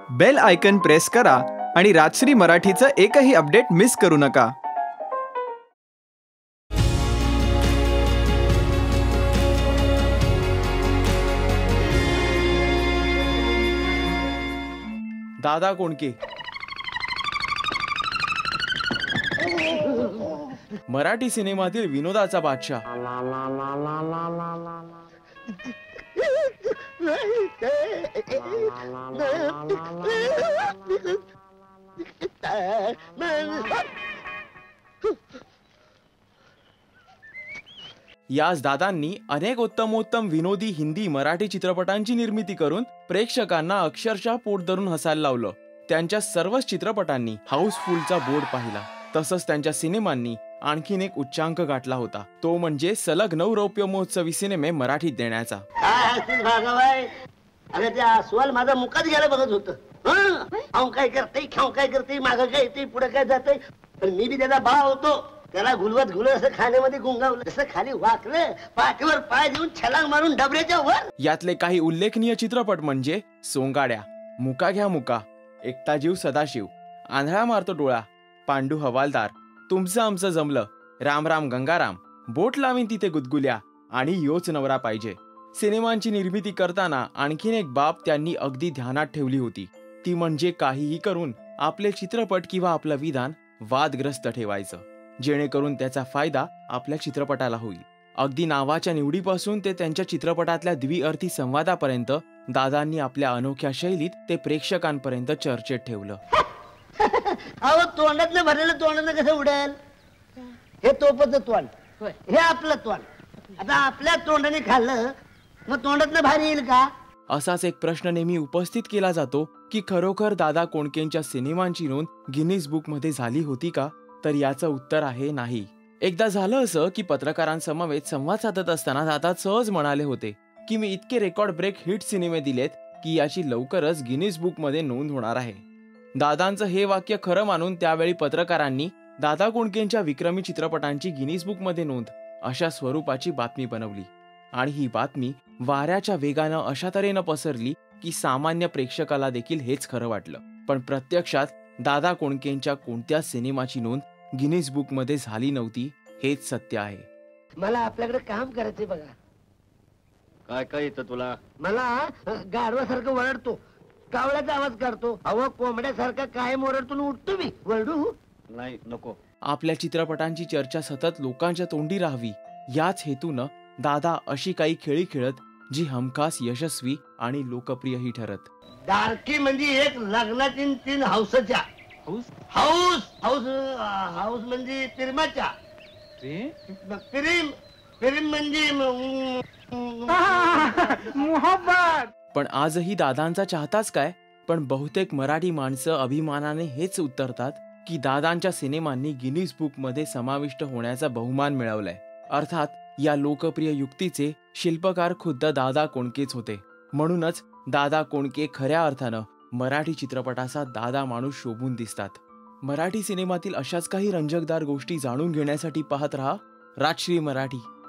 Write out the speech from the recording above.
Bell icon press करा आणि राजश्री मराठीचं एकही अपडेट मिस करू नका। दादा कोंडके मराठी सिनेमातील विनोदाचा बादशाह। याच दादांनी अनेक उत्तमोत्तम विनोदी हिंदी मराठी चित्रपटांची निर्मिती करून प्रेक्षकांना अक्षरशः पोट धरून हसायला लावलं। त्यांच्या सर्वच चित्रपटांनी हाऊसफुलचा बोर्ड पाहिला। तसंच त्यांच्या सिनेमांनी आणखीन एक उच्चांक गाठला होता, तो म्हणजे सलग 9 रौप्य महोत्सवी सिनेमे मराठीत देण्याचा। अरे त्या अस्वल माझा मुकाच घ्यायला बघत होतं। काय करते मागं काय येते पुढे काय जाते, पण मी बी त्याचा भाव होतो। त्याला घुलवत असं खाण्यामध्ये गुंगावलं, जसं खाली वाकलं पाठीवर पाय देऊन छलांग मारून डबऱ्याच्या वर। यातले काही उल्लेखनीय चित्रपट म्हणजे सोंगाड्या, मुका घ्या मुका, एकटा जीव सदाशिव, आंधळा मारतो डोळा, पांडू हवालदार, तुमचं आमचं जमलं, राम राम गंगाराम, बोट लावीन तिथे गुदगुल्या आणि योच नवरा पाहिजे। सिनेमांची निर्मिती करताना आणखीन एक बाब त्यांनी अगदी ध्यानात ठेवली होती, ती म्हणजे काहीही करून आपले चित्रपट किंवा आपलं विधान वादग्रस्त ठेवायचं, जेणेकरून त्याचा फायदा आपल्या चित्रपटाला होईल। अगदी नावाच्या निवडीपासून ते त्यांच्या चित्रपटातल्या द्विअर्थी संवादापर्यंत दादांनी आपल्या अनोख्या शैलीत ते प्रेक्षकांपर्यंत चर्चेत ठेवलं। अहो तोंडातलं भरलेलं तोंडानं कसं उडेल? हे तोपचं तोंड, हे आपलं तोंड। आता आपल्या तोंडाने खाल्लं मग तोंडातलं भारी येईल का? असाच एक प्रश्न नेहमी उपस्थित केला जातो की खरोखर दादा कोंडकेंच्या सिनेमांची नोंद गिनीज बुक मध्ये झाली होती का? तर याचं उत्तर आहे नाही। एकदा झालं असं की पत्रकारांसमवेत संवाद साधत असताना दादा सहज म्हणाले होते की मी इतके रेकॉर्ड ब्रेक हिट सिनेमे दिलेत की याची लवकरच गिनीज बुक मध्ये नोंद होणार आहे। दादांचं हे वाक्य खरं मानून त्यावेळी पत्रकारांनी दादा कोंडकेंच्या विक्रमी चित्रपटांची गिनीज बुक मध्ये नोंद अशा स्वरूपाची बातमी बनवली आणि ही बातमी वाऱ्याच्या वेगानं अशा तऱ्हेनं पसरली की सामान्य प्रेक्षकाला देखील हेच खरं वाटलं। पण प्रत्यक्षात दादा कोंडकेंच्या कोणत्याच सिनेमाची नोंद गिनीज बुक मध्ये झाली नव्हती, हेच सत्य आहे। मला आपल्याकडे काम करायचंय बघा। काय काय येतं तुला? मला गाढवासारखं वरडतो, कावळ्याचा आवाज करतो, अहो कोंबड्यासारखा कायम ओरडतो उठतो मी, वरडू नाही नको। आपल्या चित्रपटांची चर्चा सतत लोकांच्या तोंडी राहावी याच हेतूनं दादा अशी काही खेळी खेळत जी हमखास यशस्वी आणि लोकप्रियही ठरत। डार्की म्हणजे एक लग्नाची 3 हाऊसच्या हाऊस हाऊस हाऊस हाऊस म्हणजे प्रेमाच्या प्रेम प्रेम म्हणजे मोहब्बत। पण आजही दादांचा चाहताच काय, पण बहुतेक मराठी माणसं अभिमानाने हेच उत्तरतात की दादांच्या सिनेमांनी गिनीज बुक मध्ये समाविष्ट होण्याचा बहुमान मिळवलाय। अर्थात या लोकप्रिय युक्तीचे शिल्पकार खुद्द दादा कोंडकेच होते। म्हणूनच दादा कोंडके खऱ्या अर्थानं मराठी चित्रपटाचा दादा माणूस शोभून दिसतात। मराठी सिनेमातील अशाच काही रंजकदार गोष्टी जाणून घेण्यासाठी पाहत रहा राजश्री मराठी।